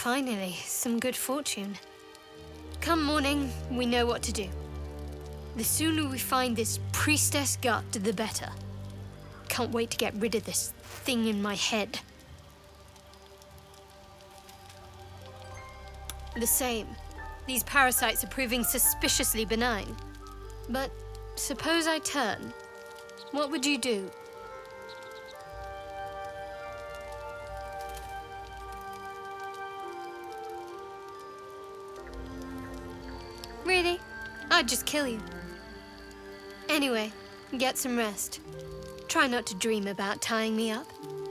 Finally, some good fortune. Come morning, we know what to do. The sooner we find this priestess gut, the better. Can't wait to get rid of this thing in my head. The same. These parasites are proving suspiciously benign. But suppose I turn. What would you do? Really? I'd just kill you. Anyway, get some rest. Try not to dream about tying me up.